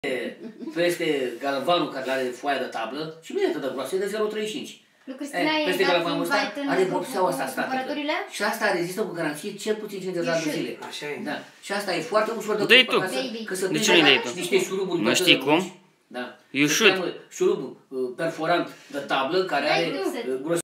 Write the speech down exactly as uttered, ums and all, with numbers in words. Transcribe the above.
peste galvanul care are foaia de tablă și nu e atât de groasă, e de zero virgulă treizeci și cinci. Lui Cristina E, e peste dat galvanul ăsta invite are în vopseaua asta statică. cumpărăturile? Și asta rezistă cu garanție cel puțin cincizeci de zile. Așa e. Da. Și asta e foarte ușor de Dă-i tu. De ce nu-i dai tu? Niște șuruburi. Nu știi cum? Da. You should. Șurub perforant de tablă care are